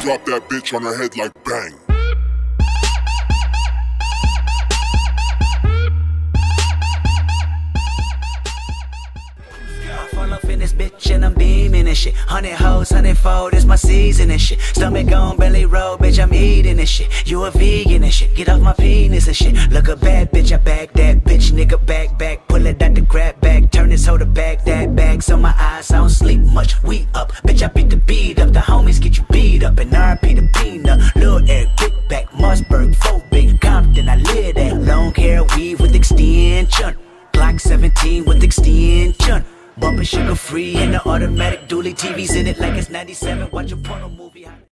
drop that bitch on her head like bang. Fall off in this bitch and I'm beaming and shit. 100 hoes, 100-fold, it's my season and shit. Stomach on, belly roll, bitch, I'm eating and shit. You a vegan and shit, get off my penis and shit. Look a bad bitch, I bag that bitch, nigga back. Pull it out the grab bag, turn this hoe to bag that bag. So my eyes, I don't sleep much, we up. Bitch, I beat the beat up, the homies get you beat up. And RP the peanut, Lil Eric, Big Back, Mossberg, 4 Big Compton, I live that. Long hair, weave with extension. Glock 17 with extension. Bumpin' sugar free in the automatic dually, TV's in it like it's 97. Watch a porno movie.